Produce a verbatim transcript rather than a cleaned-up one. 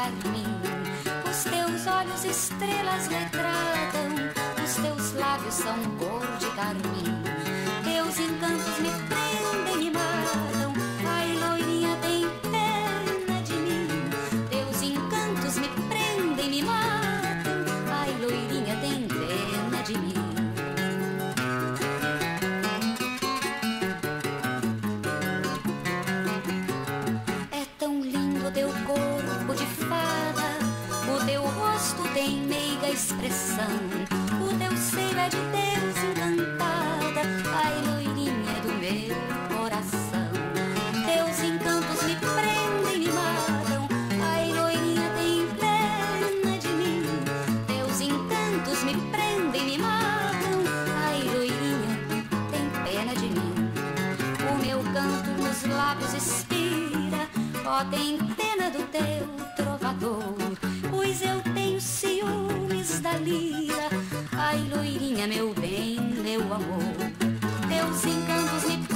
carmim. Os teus olhos estrelas retratam, os teus lábios são cor de carmim. Teus encantos me prendem, me matam, ai loirinha tem pena de mim. Teus encantos me prendem, me matam, ai loirinha tem pena de mim. Teu corpo de fada, o teu rosto tem meiga expressão, o teu seio é de Deus encantada, ai loirinha do meu coração. Teus encantos me prendem, me matam, ai loirinha tem pena de mim. Teus encantos me prendem, me matam, ai loirinha tem pena de mim. O meu canto nos lábios expira, ó tem pena do teu trovador, pois eu tenho ciúmes da lira, ai loirinha meu bem, meu amor. Teus encantos me